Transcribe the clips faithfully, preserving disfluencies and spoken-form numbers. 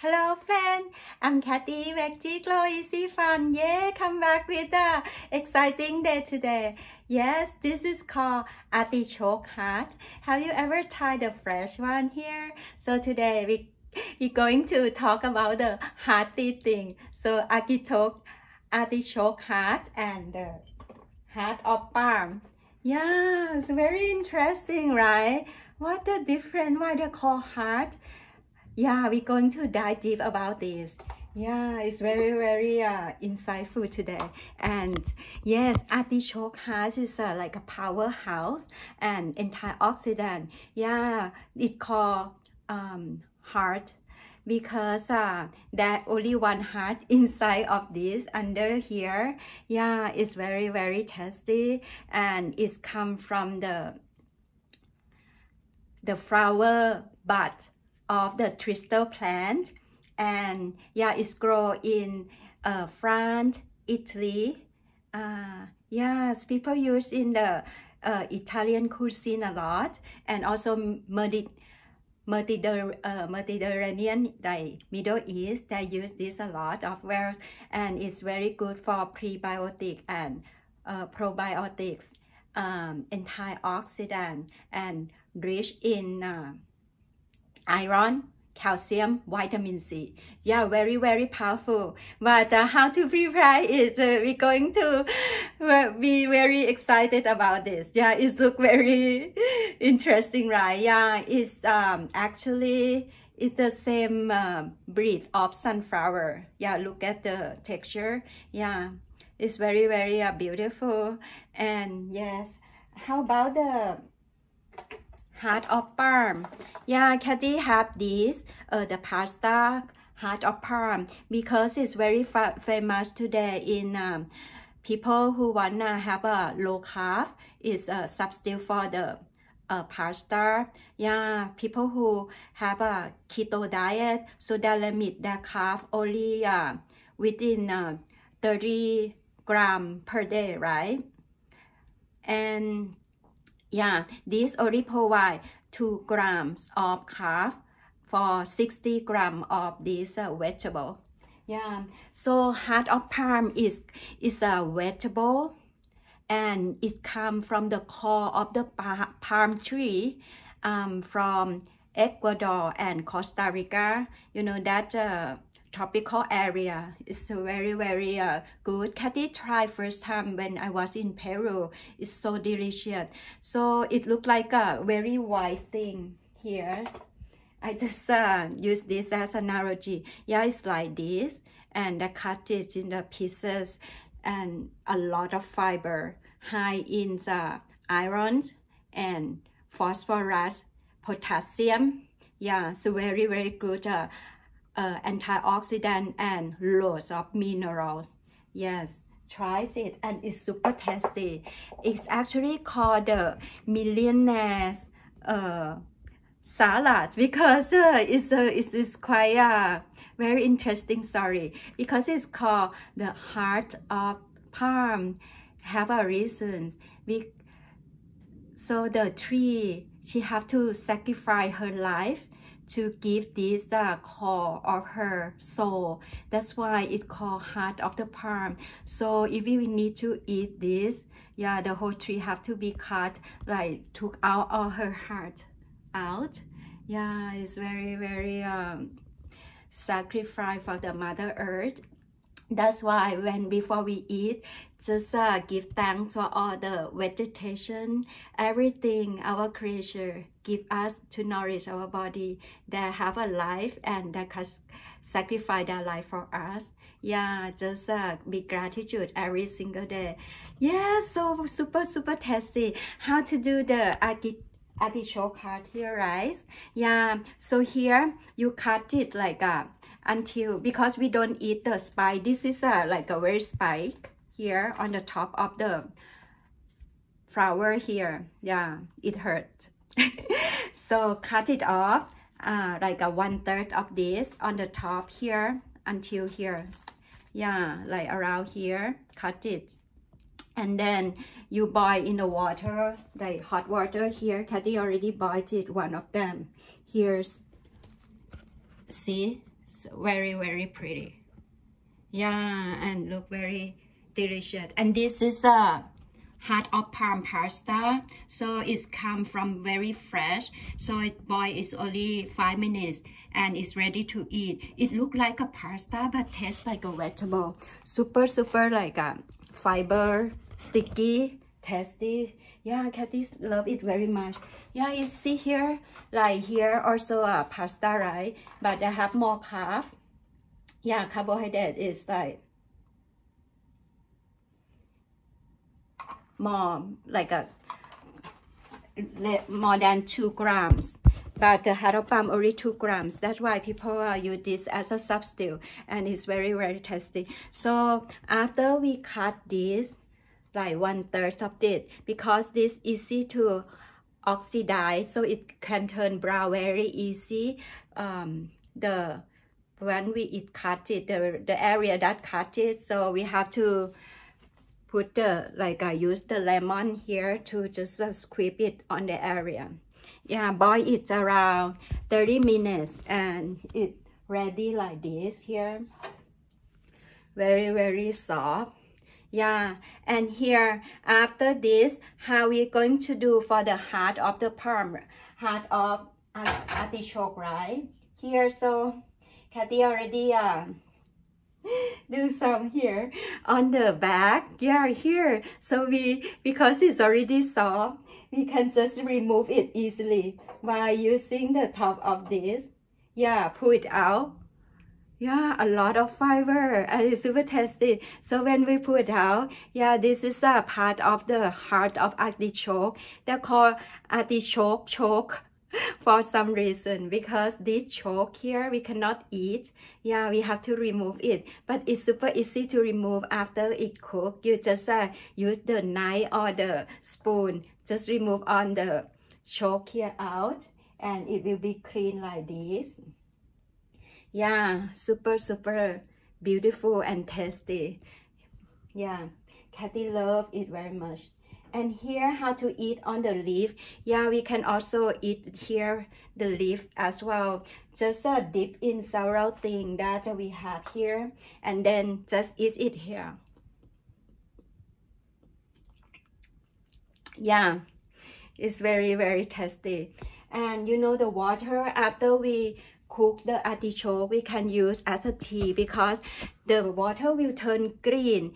Hello friend, I'm Kathy, Veggie Glow Easy Fun. Yeah, come back with a exciting day today. Yes, this is called artichoke heart. Have you ever tried the fresh one here? So today we we're going to talk about the hearty thing. So artichoke, artichoke heart and the heart of palm. Yeah, it's very interesting, right? What the difference? Why they call heart? Yeah, we're going to dive deep about this. Yeah, it's very, very uh, insightful today. And yes, artichoke heart is uh, like a powerhouse and antioxidant. Yeah, it called um, heart because uh, there's only one heart inside of this under here. Yeah, it's very, very tasty and it's come from the the flower bud of the thistle plant, and yeah, it's grown in uh, France, Italy. Uh, yes, people use in the uh, Italian cuisine a lot, and also Medi Mediter uh, Mediterranean, like Middle East, they use this a lot of where, and it's very good for prebiotic and uh, probiotics, um, antioxidant, and rich in uh, iron, calcium, vitamin C. Yeah, very, very powerful. But uh, how to prepare it, uh, we're going to uh, be very excited about this. Yeah, it looks very interesting, right? Yeah, it's um, actually, it's the same uh, breed of sunflower. Yeah, look at the texture. Yeah, it's very, very uh, beautiful. And yes, how about the heart of palm? Yeah, Kathy have this, uh, the pasta heart of palm, because it's very fa famous today in um, people who wanna have a low carb. It's a substitute for the uh, pasta. Yeah, people who have a keto diet, so they limit their carb only uh, within uh, thirty grams per day, right? And yeah, this only provide two grams of carb for sixty grams of this uh, vegetable. Yeah, so heart of palm is is a vegetable, and it comes from the core of the palm tree, um, from Ecuador and Costa Rica. You know that uh, tropical area. It's very, very uh, good. Kathy tried first time when I was in Peru. It's so delicious. So it looked like a very white thing here. I just uh, use this as an analogy. Yeah, it's like this, and I cut it in the pieces, and a lot of fiber, high in the iron and phosphorus, potassium. Yeah, so very, very good. Uh, Uh, antioxidant and loads of minerals. Yes, try it, and it's super tasty. It's actually called the millionaire's uh, salad because uh, it's a uh, it's, it's quite a very interesting story, because it's called the heart of palm. Have a reason. We, so the tree, she have to sacrifice her life to give this the uh, core of her soul. That's why it's called heart of the palm. So if we need to eat this, yeah, the whole tree have to be cut, like took out all her heart out. Yeah, it's very, very um sacrifice for the Mother Earth. That's why when before we eat, just uh, give thanks for all the vegetation, everything our creature give us to nourish our body. They have a life and they can sacrifice their life for us. Yeah, just uh, be gratitude every single day. Yeah, so super, super tasty. How to do the artichoke heart here, right? Yeah, so here you cut it like a until, because we don't eat the spike. This is a like a very spike here on the top of the flower here. Yeah, it hurts. So cut it off, uh, like a one third of this on the top here until here. Yeah, like around here, cut it. And then you boil in the water, like hot water here. Kathy already boiled it, one of them. Here's, see? So very, very pretty. Yeah, and look very delicious. And this is a heart of palm pasta. So it's come from very fresh. So it boil is only five minutes and it's ready to eat. It look like a pasta but tastes like a vegetable. Super, super like a fiber, sticky, tasty. Yeah, Kathy love it very much. Yeah, you see here, like here also a pasta, right? But they have more carb. Yeah, carbohydrate is like more like a more than two grams. But the heart of palm only two grams. That's why people uh, use this as a substitute, and it's very, very tasty. So after we cut this, like one third of it, because this easy to oxidize, so it can turn brown very easy. Um, the when we it cut it, the the area that cut it, so we have to put the like I use the lemon here to just uh, squeeze it on the area. Yeah, boil it around thirty minutes, and it ready like this here. Very, very soft. Yeah, and here after this, how we going to do for the heart of the palm, heart of artichoke, right? Here, so Kathy already uh, do some here on the back. Yeah, here. So we, because it's already soft, we can just remove it easily by using the top of this. Yeah, pull it out. Yeah, a lot of fiber and it's super tasty. So when we pull it out, yeah, this is a part of the heart of artichoke. They're called artichoke choke for some reason, because this choke here we cannot eat. Yeah, we have to remove it, but it's super easy to remove after it cooked. You just uh, use the knife or the spoon, just remove on the choke here out, and it will be clean like this. Yeah, super, super beautiful and tasty. Yeah, Kathy love it very much. And here, how to eat on the leaf. Yeah, we can also eat here the leaf as well. Just uh, dip in several things that we have here, and then just eat it here. Yeah, it's very, very tasty. And you know the water after we cook the artichoke, we can use as a tea, because the water will turn green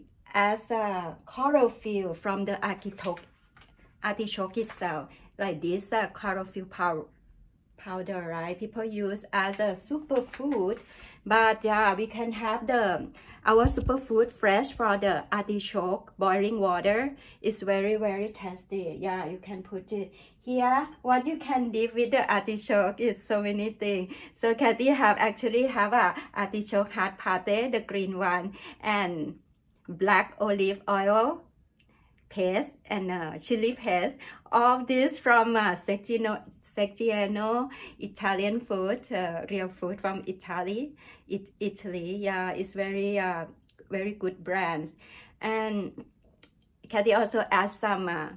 as a chlorophyll from the artichoke, artichoke itself, like this uh, chlorophyll powder, powder, right? People use as a superfood, but yeah, we can have the our superfood fresh for the artichoke. Boiling water is very, very tasty. Yeah, you can put it here. What you can dip with the artichoke is so many things. So Kathy have actually have a artichoke heart pate, the green one, and black olive oil paste and uh, chili paste. All this from uh, Seggiano, Seggiano Italian food, uh, real food from Italy. It, Italy, yeah, it's very, uh, very good brands. And Kathy also adds some uh,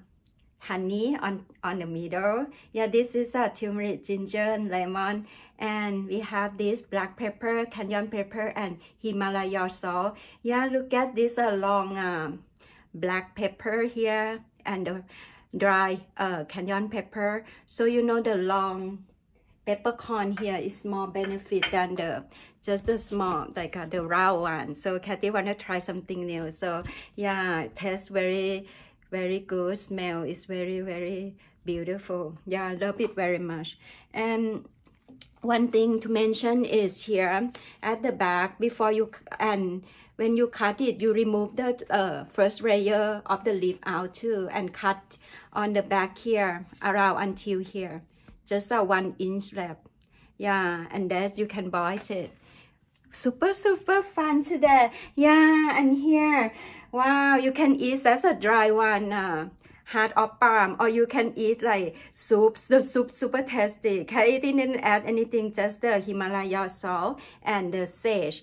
honey on on the middle. Yeah, this is a uh, turmeric, ginger, and lemon, and we have this black pepper, cayenne pepper, and Himalaya salt. Yeah, look at this uh, long um, black pepper here, and the dry uh, cayenne pepper. So you know the long peppercorn here is more benefit than the just the small, like uh, the round one. So Kathy wanna try something new. So yeah, it tastes very, very good. Smell is very, very beautiful. Yeah, I love it very much. And one thing to mention is here at the back, before you and when you cut it, you remove the uh, first layer of the leaf out too, and cut on the back here around until here, just a one inch left. Yeah, and then you can boil it. Super, super fun today. Yeah, and here, wow, you can eat as a dry one, uh, heart of palm, or you can eat like soups. The soup super tasty. I didn't add anything, just the Himalaya salt and the sage.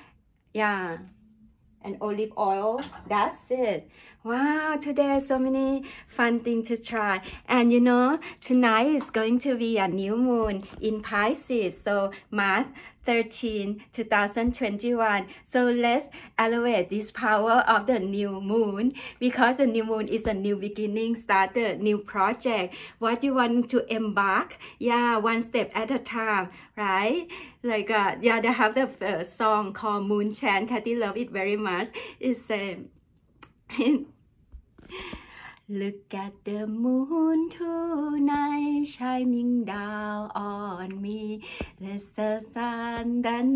Yeah, and olive oil. That's it. Wow, today so many fun things to try. And you know, tonight is going to be a new moon in Pisces. So Mars thirteenth two thousand twenty-one. So let's elevate this power of the new moon, because the new moon is a new beginning, start a new project, what you want to embark, yeah, one step at a time, right? Like uh, yeah, they have the uh, song called Moon Chant. Kathy love it very much. It's a uh, look at the moon tonight, shining down on me. Let's the sun then.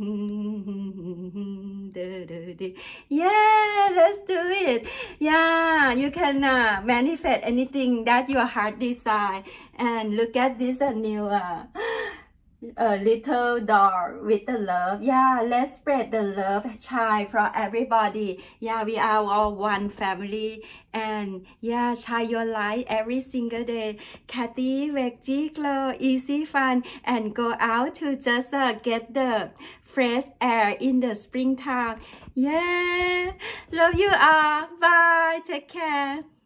Yeah, let's do it. Yeah, you can uh, manifest anything that your heart desire. And look at this uh, new uh, a little door with the love. Yeah, let's spread the love, shine for everybody. Yeah, we are all one family. And yeah, shine your light every single day. Kathy, Veggie Glow, easy fun, and go out to just uh, get the fresh air in the springtime. Yeah, love you all. Bye, take care.